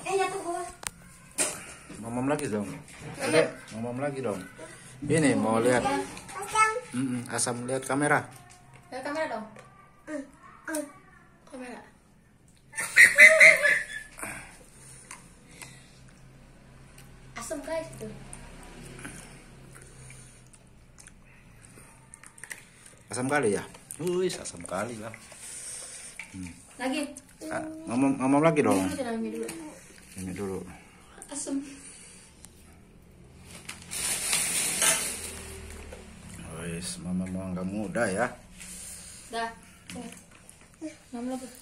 Ya tuh. Mamam lagi dong. Oke, mamam lagi dong. Ini mau lihat. Asam, lihat kamera. Lihat kamera dong. Kamera. Asam guys itu. Asam kali ya? Wih, asam kali lah. Lagi. Mamam lagi dong. Ini Ini dulu. asam. Wis, mama mau nggak muda ya. Dah. Mama lagi.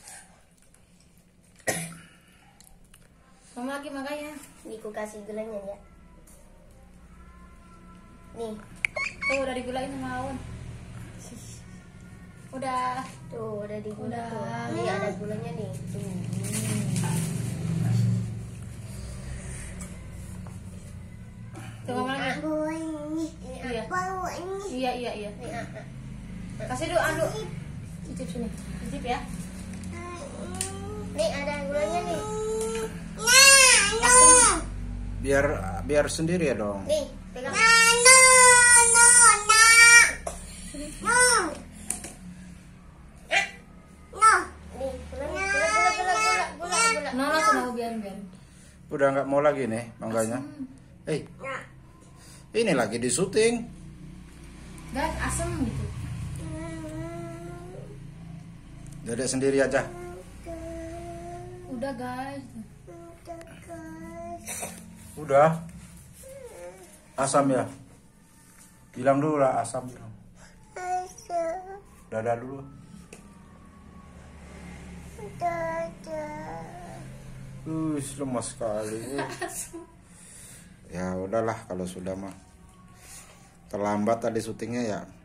Mama lagi makanya. Nih, ku kasih gulanya ya. Nih, Tuh udah digulain sama Awan. Udah. tuh udah digula Udah. tuh. Nih ada gulanya nih. Tuh. Tuh mama lagi. Iya. Iya. Nih, Kasih dulu adu. Cicip sini. Cicip ya. nih ada gulanya nih. Biar sendiri ya dong. Nih, pegang. Nih, gula. Nono sama biar. Udah nggak mau lagi nih mangganya. Ini lagi di syuting. Dan asam gitu. Dedek sendiri aja. Udah guys. Udah. Asam ya. Bilang dulu lah asam. Dadah dulu. Lemas sekali. Ya udahlah kalau sudah mah. Terlambat tadi syutingnya ya.